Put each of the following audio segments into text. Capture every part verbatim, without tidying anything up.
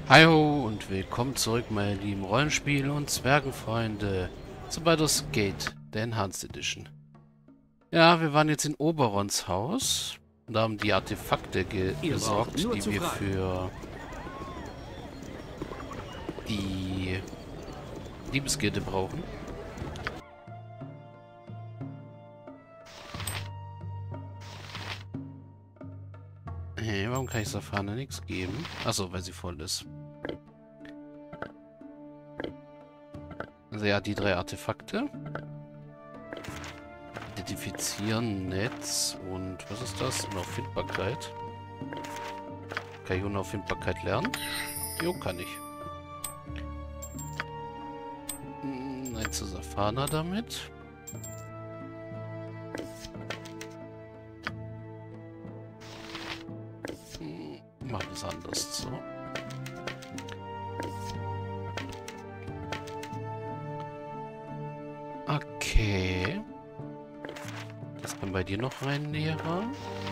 Hallo und willkommen zurück, meine lieben Rollenspiel- und Zwergenfreunde, zu Baldur's Gate, der Enhanced Edition. Ja, wir waren jetzt in Oberons Haus und haben die Artefakte ge Ihr braucht besorgt, nur die zu wir fragen. für die Liebesgilde brauchen. Hey, warum kann ich Safana nichts geben? Achso, weil sie voll ist. Also ja, die drei Artefakte. Identifizieren, Netz und was ist das? Unauffindbarkeit. Kann ich Unauffindbarkeit lernen? Jo, kann ich. Hm, ein zu Safana damit. Hm, machen wir es anders. So. Okay. Das kann bei dir noch rein, Lehrer.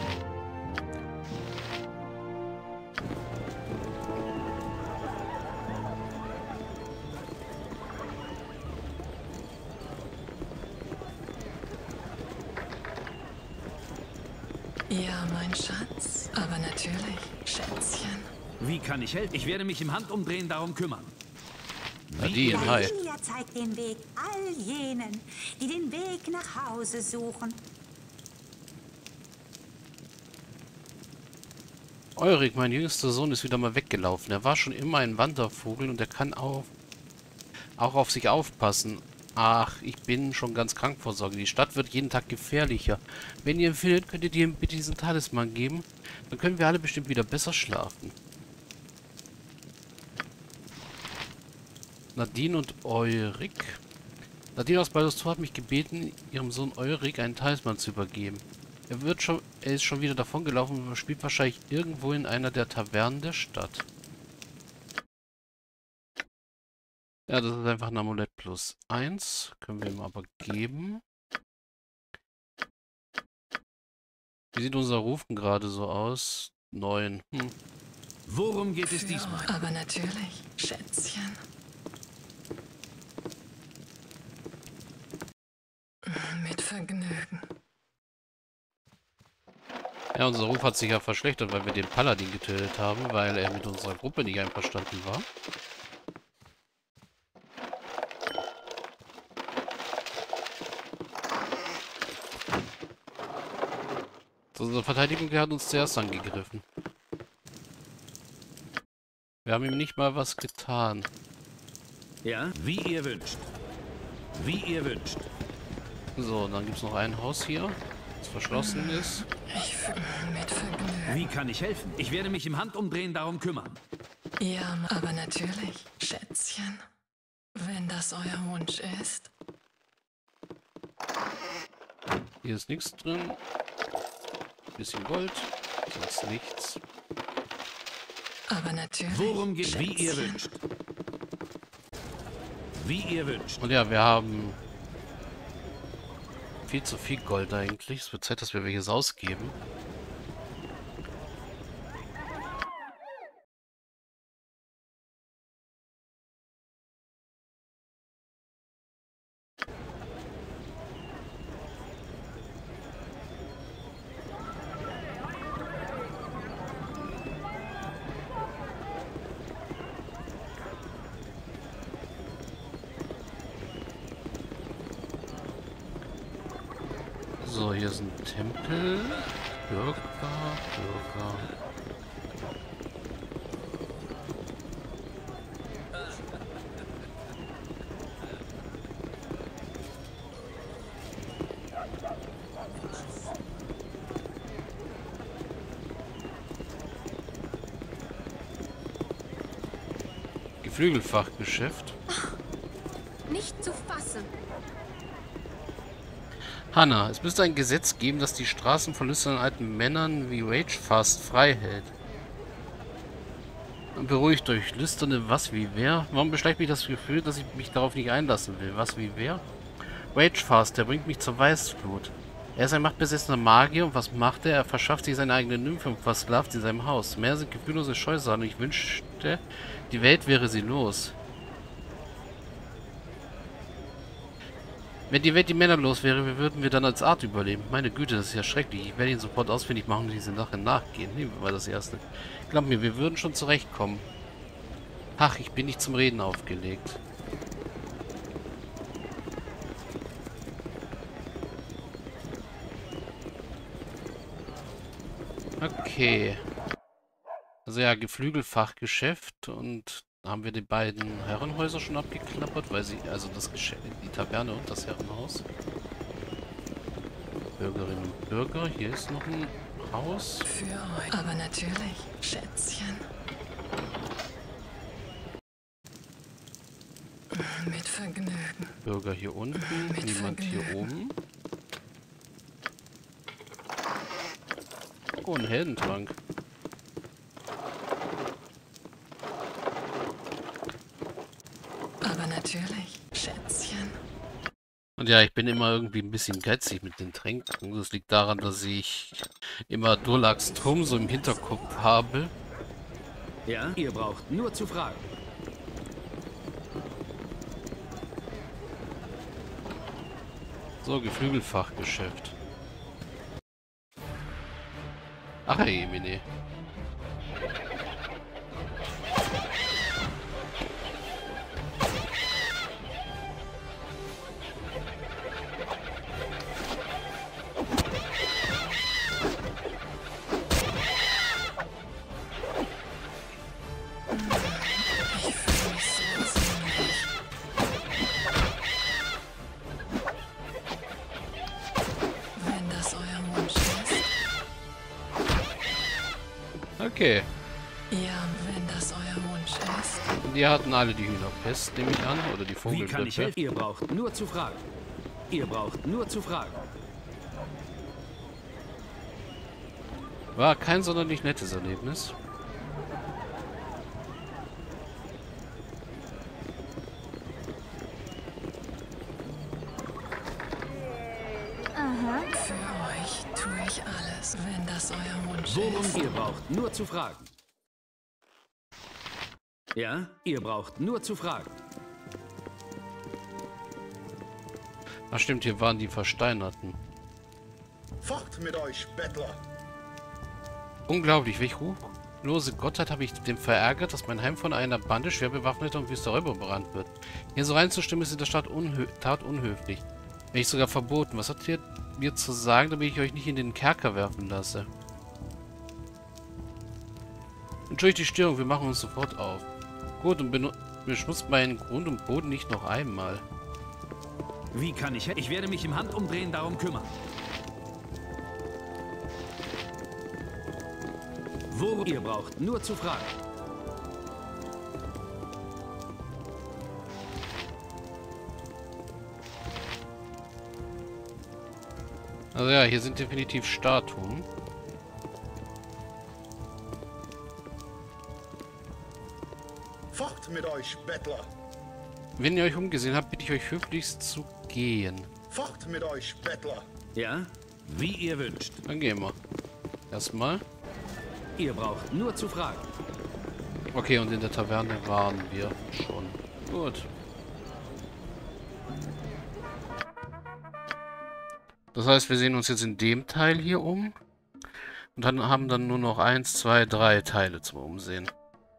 Ja, mein Schatz. Aber natürlich, Schätzchen. Wie kann ich helfen? Ich werde mich im Handumdrehen darum kümmern. Nadine, hi. Lilia zeigt den Weg all jenen, die den Weg nach Hause suchen. Eurik, mein jüngster Sohn, ist wieder mal weggelaufen. Er war schon immer ein Wandervogel und er kann auch, auch auf sich aufpassen. Ach, ich bin schon ganz krank vor Sorge. Die Stadt wird jeden Tag gefährlicher. Wenn ihr ihn findet, könnt ihr ihm bitte diesen Talisman geben. Dann können wir alle bestimmt wieder besser schlafen. Nadine und Eurik. Nadine aus Baldur's Tor hat mich gebeten, ihrem Sohn Eurik einen Talisman zu übergeben. Er wird schon, er ist schon wieder davon gelaufen und spielt wahrscheinlich irgendwo in einer der Tavernen der Stadt. Ja, das ist einfach ein Amulett plus eins. Können wir ihm aber geben. Wie sieht unser Rufen gerade so aus? neun. Hm. Worum geht es diesmal? Aber natürlich, Schätzchen. Mit Vergnügen. Ja, unser Ruf hat sich ja verschlechtert, weil wir den Paladin getötet haben, weil er mit unserer Gruppe nicht einverstanden war. So, unsere Verteidigung hat uns zuerst angegriffen. Wir haben ihm nicht mal was getan. Ja? Wie ihr wünscht. Wie ihr wünscht. So, und dann gibt es noch ein Haus hier, das verschlossen ist. Ich fühle mit Vergnügen. Wie kann ich helfen? Ich werde mich im Handumdrehen darum kümmern. Ja, aber natürlich, Schätzchen. Wenn das euer Wunsch ist. Hier ist nichts drin. Bisschen Gold, sonst nichts. Aber natürlich, Worum geht es? Wie ihr Schätzchen. wünscht. Wie ihr wünscht. Und ja, wir haben viel zu viel Gold eigentlich. Es wird Zeit, dass wir welches ausgeben. So, hier ist ein Tempel. Bürger, Bürger. Geflügelfachgeschäft. Nicht zu fassen. Hanna, es müsste ein Gesetz geben, das die Straßen von lüsternen alten Männern wie Ragefast frei hält. Beruhigt euch, lüsterne was wie wer? Warum beschleicht mich das Gefühl, dass ich mich darauf nicht einlassen will? Was wie wer? Ragefast, der bringt mich zur Weißflut. Er ist ein machtbesessener Magier und was macht er? Er verschafft sich seine eigene Nymphe und versklavt sie in seinem Haus. Mehr sind gefühllose Scheusal und ich wünsche sagte, die Welt wäre sie los. Wenn die Welt die Männer los wäre, wie würden wir dann als Art überleben? Meine Güte, das ist ja schrecklich. Ich werde ihn sofort ausfindig machen und diese Sache nachgehen. Nehmen wir mal das erste. Glaub mir, wir würden schon zurechtkommen. Ach, ich bin nicht zum Reden aufgelegt. Okay. Also ja, Geflügelfachgeschäft und haben wir die beiden Herrenhäuser schon abgeklappert, weil sie, also das Geschäft, die Taverne und das Herrenhaus. Bürgerinnen und Bürger, hier ist noch ein Haus. Für euch. Aber natürlich, Schätzchen. Mit Vergnügen. Bürger hier unten, Mit niemand Vergnügen. hier oben. Oh, ein Heldentrank. Aber natürlich, Schätzchen. Und ja, ich bin immer irgendwie ein bisschen geizig mit den Tränken. Das liegt daran, dass ich immer Durlax Turm so im Hinterkopf habe. Ja, ihr braucht nur zu fragen. So, Geflügelfachgeschäft. Ach, hey, Emine. Ich fühle mich so ziemlich. Wenn das euer Wunsch ist. Okay. Ja, wenn das euer Wunsch ist. Und die hatten alle die Hühnerpest, nehme ich an. Oder die Wie kann ich Vogelgrippe. helfen? Ihr braucht nur zu fragen. Ihr braucht nur zu fragen. War kein sonderlich nettes Erlebnis. Für euch tue ich alles, wenn das euer Wunsch Worum ist. ihr braucht nur zu fragen. Ja, ihr braucht nur zu fragen. Ach stimmt, hier waren die Versteinerten. Fort mit euch, Bettler! Unglaublich, welch ruchlose Gottheit habe ich dem verärgert, dass mein Heim von einer Bande schwer bewaffneter und wüster Räuber berannt wird. Hier so reinzustimmen ist in der Stadt unhö Tat unhöflich. Wenn nicht sogar verboten. Was habt ihr mir zu sagen, damit ich euch nicht in den Kerker werfen lasse? Entschuldigt die Störung, wir machen uns sofort auf. Gut, und beschmutzt meinen Grund und Boden nicht noch einmal. Wie kann ich helfen? Ich werde mich im Handumdrehen darum kümmern. Wo ihr braucht nur zu fragen. Also ja, hier sind definitiv Statuen. Fort mit euch, Bettler! Wenn ihr euch umgesehen habt, bitte ich euch höflichst zu gehen. Fort mit euch, Bettler! Ja, wie ihr wünscht. Dann gehen wir. Erstmal. Ihr braucht nur zu fragen. Okay, und in der Taverne waren wir schon. Gut. Das heißt, wir sehen uns jetzt in dem Teil hier um. Und dann haben dann nur noch eins, zwei, drei Teile zum Umsehen.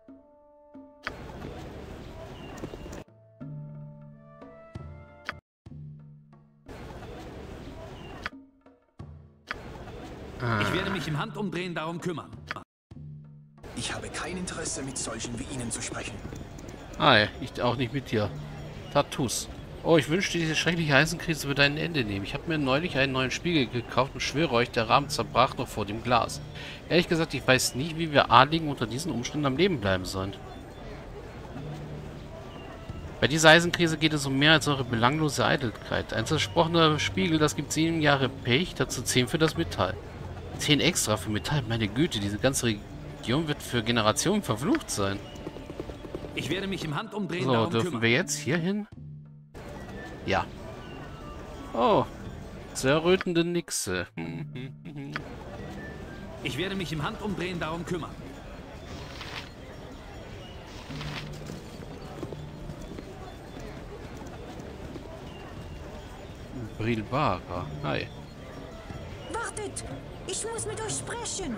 Ich werde mich im Handumdrehen darum kümmern. Ich habe kein Interesse, mit solchen wie Ihnen zu sprechen. Ah, ja, ich auch nicht mit dir. Tattoos. Oh, ich wünschte, diese schreckliche Eisenkrise würde ein Ende nehmen. Ich habe mir neulich einen neuen Spiegel gekauft und schwöre euch, der Rahmen zerbrach noch vor dem Glas. Ehrlich gesagt, ich weiß nicht, wie wir Adligen unter diesen Umständen am Leben bleiben sollen. Bei dieser Eisenkrise geht es um mehr als eure belanglose Eitelkeit. Ein zersprochener Spiegel, das gibt sieben Jahre Pech, dazu zehn für das Metall. Zehn extra für Metall, meine Güte, diese ganze Region wird für Generationen verflucht sein. Ich werde mich im Handumdrehen So, darum dürfen kümmern. wir jetzt hier hin? Ja. Oh. Zerrötende Nixe. Ich werde mich im Handumdrehen darum kümmern. Brilbara. Hi. Wartet! Ich muss mit euch sprechen.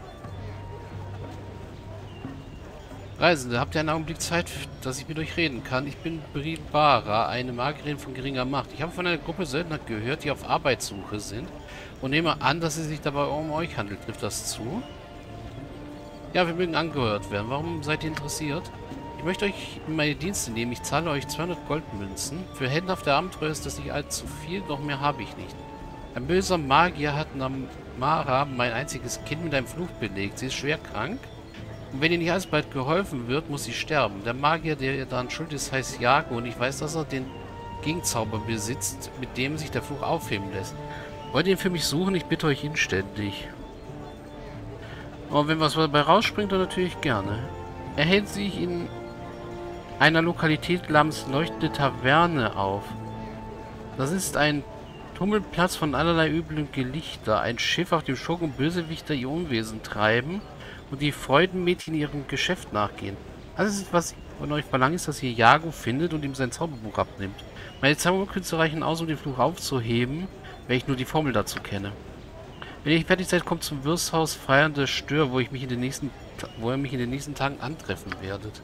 Reisende, habt ihr einen Augenblick Zeit, dass ich mit euch reden kann? Ich bin Brilbara, eine Magierin von geringer Macht. Ich habe von einer Gruppe Söldner gehört, die auf Arbeitssuche sind. Und nehme an, dass es sich dabei um euch handelt. Trifft das zu? Ja, wir mögen angehört werden. Warum seid ihr interessiert? Ich möchte euch in meine Dienste nehmen. Ich zahle euch zweihundert Goldmünzen. Für heldenhafte Abenteuer ist das nicht allzu viel, doch mehr habe ich nicht. Ein böser Magier hat Namara, mein einziges Kind, mit einem Fluch belegt. Sie ist schwer krank. Und wenn ihr nicht alsbald geholfen wird, muss sie sterben. Der Magier, der ihr daran schuld ist, heißt Jago und ich weiß, dass er den Gegenzauber besitzt, mit dem sich der Fluch aufheben lässt. Wollt ihr ihn für mich suchen? Ich bitte euch inständig. Und wenn was dabei rausspringt, dann natürlich gerne. Er hält sich in einer Lokalität namens Leuchtende Taverne auf. Das ist ein Tummelplatz von allerlei üblem Gelichter. Ein Schiff, auf dem Schurken und Bösewichter ihr Unwesen treiben und die Freudenmädchen ihrem Geschäft nachgehen. Alles, was ich von euch verlange, ist, dass ihr Jago findet und ihm sein Zauberbuch abnimmt. Meine Zauberkünste reichen aus, um den Fluch aufzuheben, wenn ich nur die Formel dazu kenne. Wenn ihr fertig seid, kommt zum Wirtshaus Feiernde Stör, wo ich mich in den nächsten, wo ihr mich in den nächsten Tagen antreffen werdet.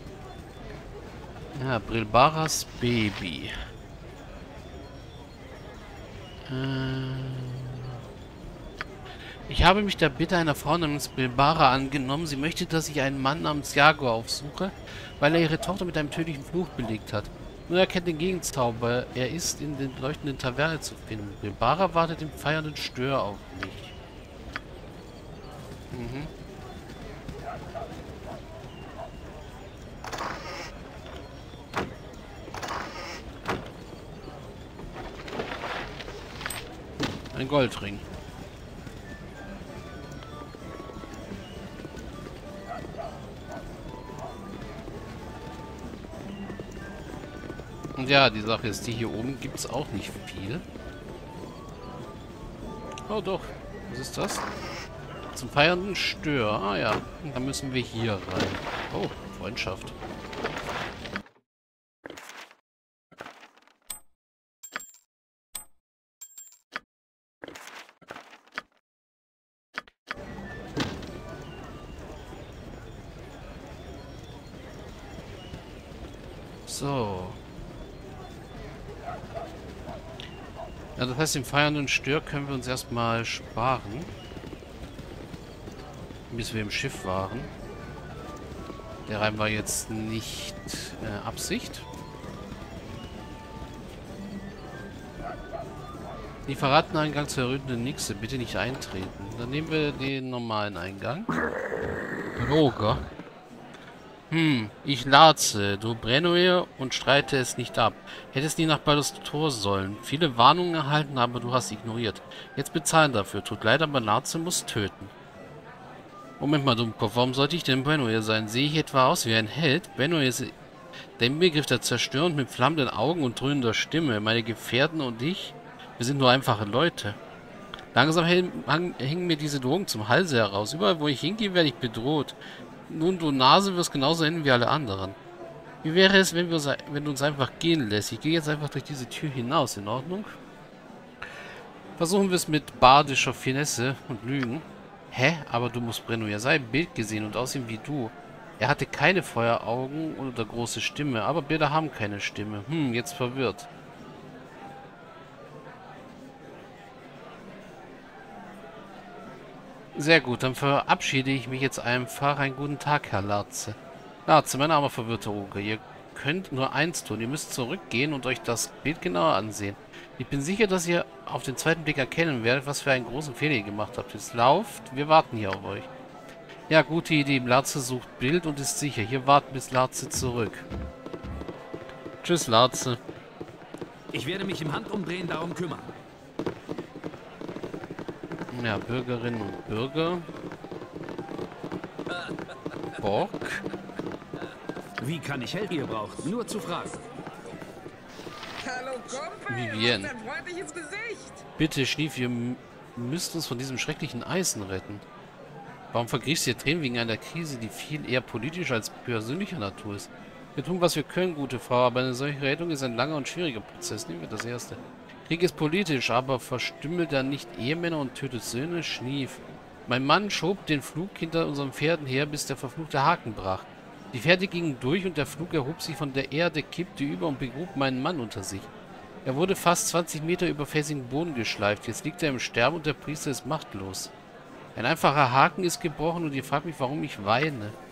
Ja, Brilbaras Baby. Äh, ich habe mich der Bitte einer Frau namens Brilbara angenommen. Sie möchte, dass ich einen Mann namens Jago aufsuche, weil er ihre Tochter mit einem tödlichen Fluch belegt hat. Nur er kennt den Gegenzauber. Er ist in den leuchtenden Taverne zu finden. Brilbara wartet im feiernden Stör auf mich. Mhm. Ein Goldring. Und ja, die Sache ist, die hier oben gibt es auch nicht viel. Oh doch, was ist das? Zum feiernden Stör. Ah ja, da müssen wir hier rein. Oh, Freundschaft. So. Ja, das heißt, im feiernden Stör können wir uns erstmal sparen. Bis wir im Schiff waren. Der Reim war jetzt nicht äh, Absicht. Die verraten Eingang zur errötenden Nixe. Bitte nicht eintreten. Dann nehmen wir den normalen Eingang. Roger. Hm, ich Larze, du Brennoir und streite es nicht ab. Hättest nie nach Baldur's Tor sollen. Viele Warnungen erhalten, aber du hast ignoriert. Jetzt bezahlen dafür. Tut leid, aber Larze muss töten. Moment mal, Dummkopf, warum sollte ich denn Brennoir sein? Sehe ich etwa aus wie ein Held? Brennoir ist der Begriff der Zerstörung mit flammenden Augen und dröhnender Stimme. Meine Gefährten und ich, wir sind nur einfache Leute. Langsam hängen mir diese Drogen zum Halse heraus. Überall, wo ich hingehe, werde ich bedroht. Nun, du Nase wirst genauso enden wie alle anderen. Wie wäre es, wenn, wir uns, wenn du uns einfach gehen lässt? Ich gehe jetzt einfach durch diese Tür hinaus, in Ordnung? Versuchen wir es mit bardischer Finesse und Lügen. Hä? Aber du musst Brennoir sein Bild gesehen und aussehen wie du. Er hatte keine Feueraugen oder große Stimme, aber Bilder haben keine Stimme. Hm, jetzt verwirrt. Sehr gut, dann verabschiede ich mich jetzt einfach. Einen guten Tag, Herr Larze. Larze, mein armer verwirrter Oger. Ihr könnt nur eins tun. Ihr müsst zurückgehen und euch das Bild genauer ansehen. Ich bin sicher, dass ihr auf den zweiten Blick erkennen werdet, was für einen großen Fehler ihr gemacht habt. Jetzt lauft, wir warten hier auf euch. Ja, gute Idee. Larze sucht Bild und ist sicher. Hier warten, bis Larze zurück. Tschüss, Larze. Ich werde mich im Handumdrehen darum kümmern. Ja, Bürgerinnen und Bürger. Borg. Wie kann ich helfen? Ihr braucht nur zu fragen. Hallo Kumpel, Vivienne. was ein freundliches Gesicht. Bitte, Schnief, ihr müsst uns von diesem schrecklichen Eisen retten. Warum vergriechst du dir Tränen wegen einer Krise, die viel eher politisch als persönlicher Natur ist? Wir tun, was wir können, gute Frau, aber eine solche Rettung ist ein langer und schwieriger Prozess. Nehmen wir das erste. Krieg ist politisch, aber verstümmelt er nicht Ehemänner und tötet Söhne? Schnief. Mein Mann schob den Flug hinter unseren Pferden her, bis der verfluchte Haken brach. Die Pferde gingen durch und der Flug erhob sich von der Erde, kippte über und begrub meinen Mann unter sich. Er wurde fast zwanzig Meter über felsigen Boden geschleift. Jetzt liegt er im Sterben und der Priester ist machtlos. Ein einfacher Haken ist gebrochen und ihr fragt mich, warum ich weine.